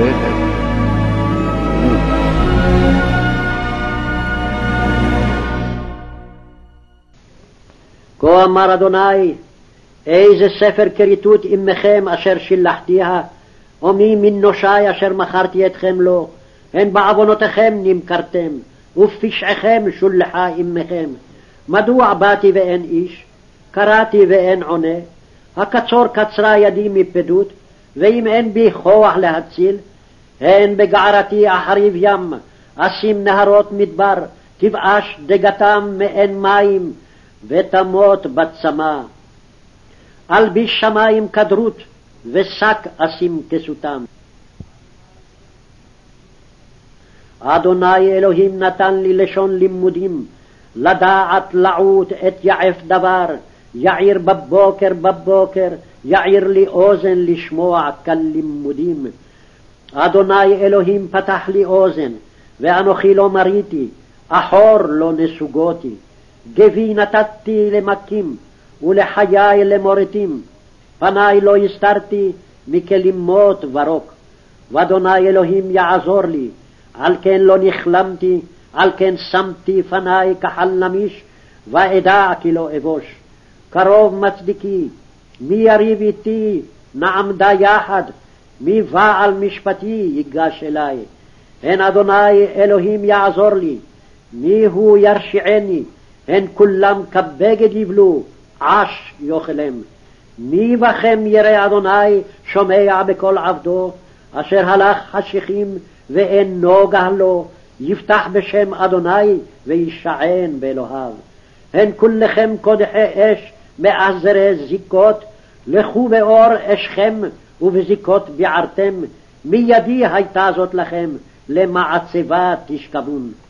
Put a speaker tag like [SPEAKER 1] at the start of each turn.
[SPEAKER 1] כה אמר אדוני, איזה ספר כריתות עמכם אשר שילחתיה, ומי מנושי אשר מכרתי אתכם לו, הן בעוונותיכם נמכרתם, ופשעכם שולחה עמכם. מדוע באתי ואין איש? קראתי ואין עונה? הקצור קצרה ידי מפדות, ואם אין בי כוח להציל, הן בגערתי אחריב ים, אשים נהרות מדבר, תבאש דגתם מאין מים, ותמות בצמא. אלביש שמים כדרות, ושק אשים כסותם. אדוני אלוהים נתן לי לשון לימודים, לדעת לעוט את יעף דבר, יעיר בבוקר בבוקר, יעיר לי אוזן לשמוע כלימודים. אדוני אלוהים פתח לי אוזן, ואנוכי לא מריתי, אחור לא נסוגותי. גבי נתתי למכים, ולחיי למורטים, פני לא הסתרתי מכלימות ורוק. ואדוני אלוהים יעזור לי, על כן לא נכלמתי, על כן שמתי פני כחלמיש, ואדע כי לא אבוש. קרוב מצדיקי, מי יריב איתי, נעמדה יחד, מי בעל משפטי ייגש אלי. הן אדוני אלוהים יעזור לי, מי הוא ירשיעני, הן כולם כבגד יבלו, עש יאכלם. מי בכם ירא אדוני שומע בקול עבדו, אשר הלך חשיכים ואין נוגה לו, יפתח בשם אדוני וישען באלוהיו. הן כולכם קודחי אש מאזרי זיקות, לכו באור אשכם ובזיקות ביערתם, מידי הייתה זאת לכם, למעצבה תשכבון.